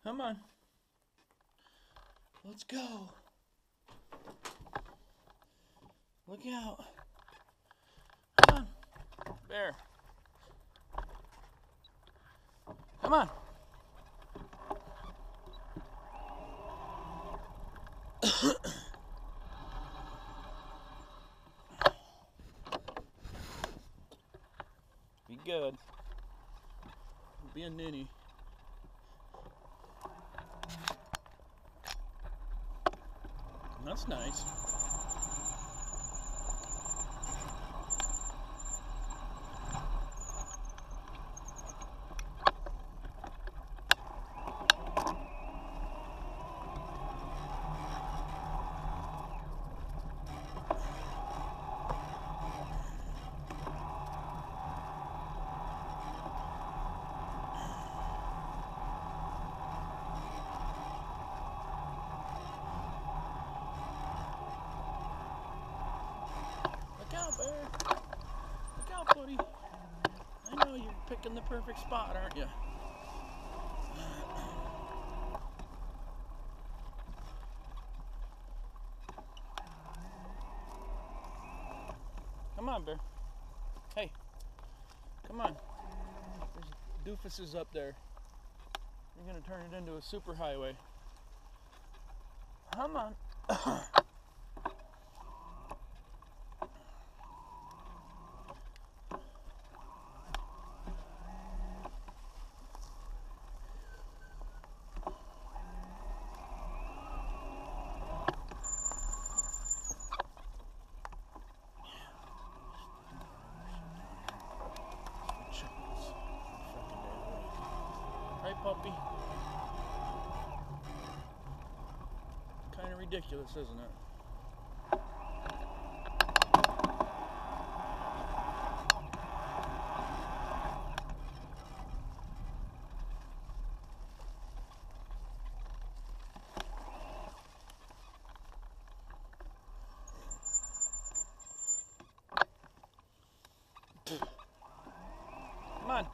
Come on. Let's go. Look out. Come on. Bear. Come on. Be good. Be a ninny. That's nice. Look out, Bear. Look out, buddy. I know you're picking the perfect spot, aren't you? Come on, Bear. Hey, come on. There's doofuses up there. You're gonna turn it into a superhighway. Come on. Right, puppy? Kind of ridiculous, isn't it? Come on.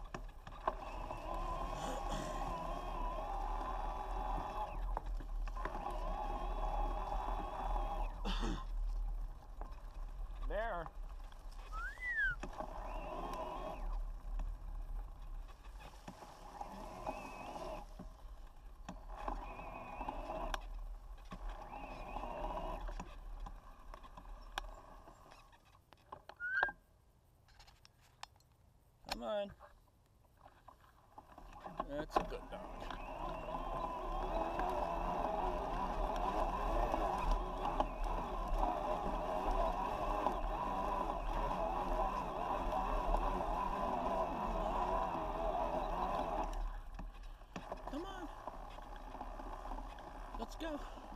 There. Come on. That's a good dog. Come on. Let's go.